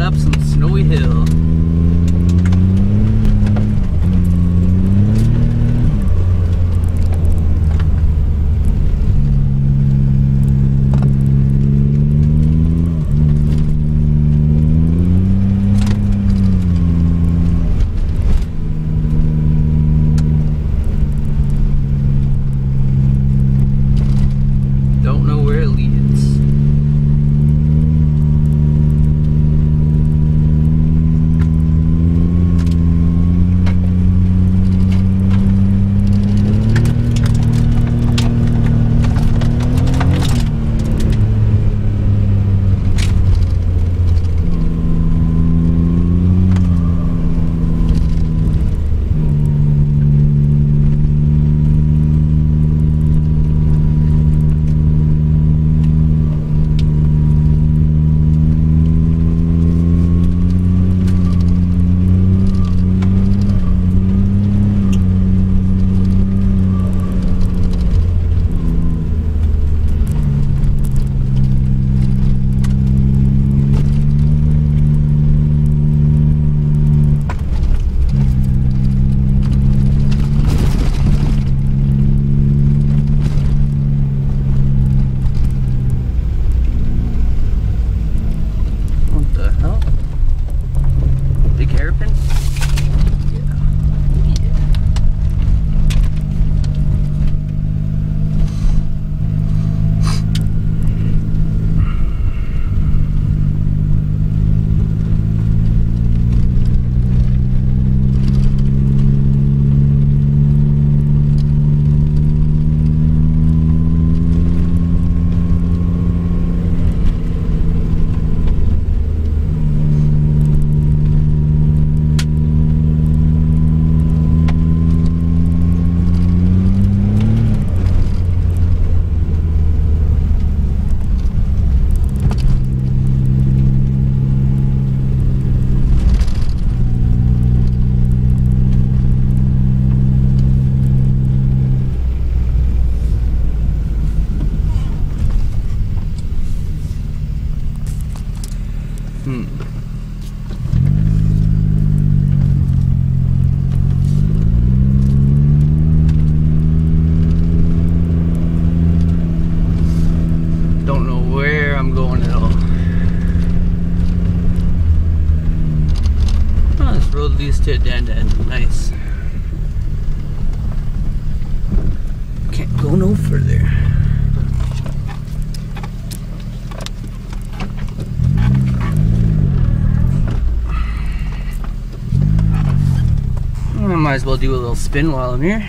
up some snowy hill. Don't know where it leads. Don't know where I'm going at all. Oh, this road leads to a dead end. Nice. Can't go no further. I might as well do a little spin while I'm here.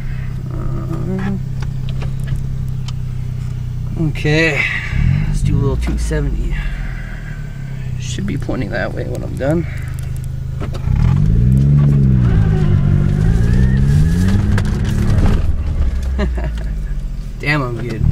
Okay, let's do a little 270. Should be pointing that way when I'm done. Damn, I'm good.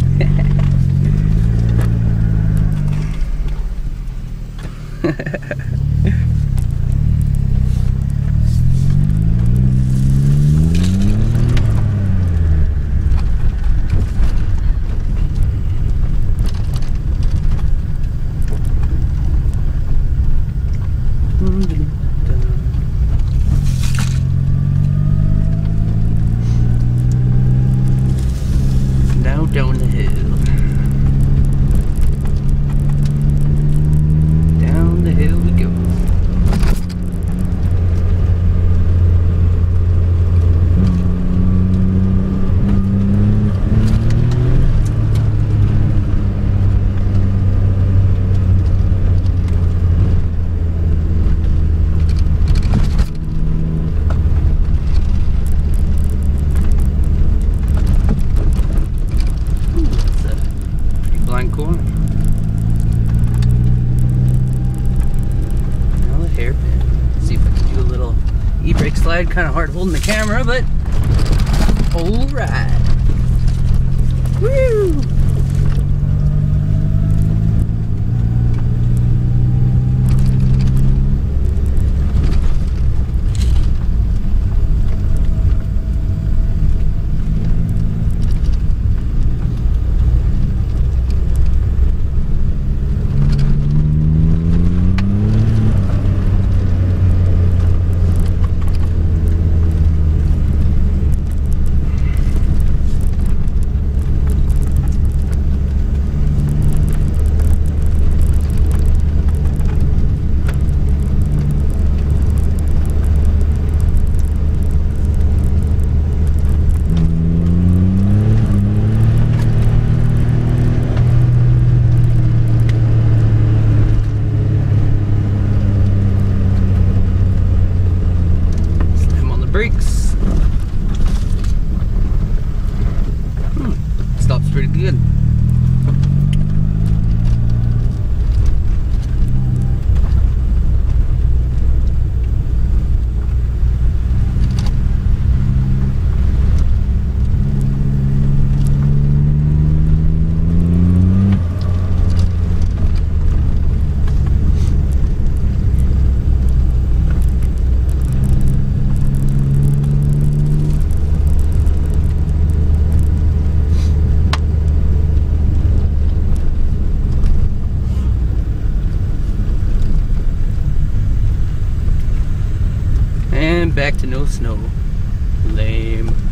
Now down the hill. Down the hill we go. Corner. Now the hairpin. Let's see if I can do a little e-brake slide. Kind of hard holding the camera, but all right. Woo! back to no snow. Lame.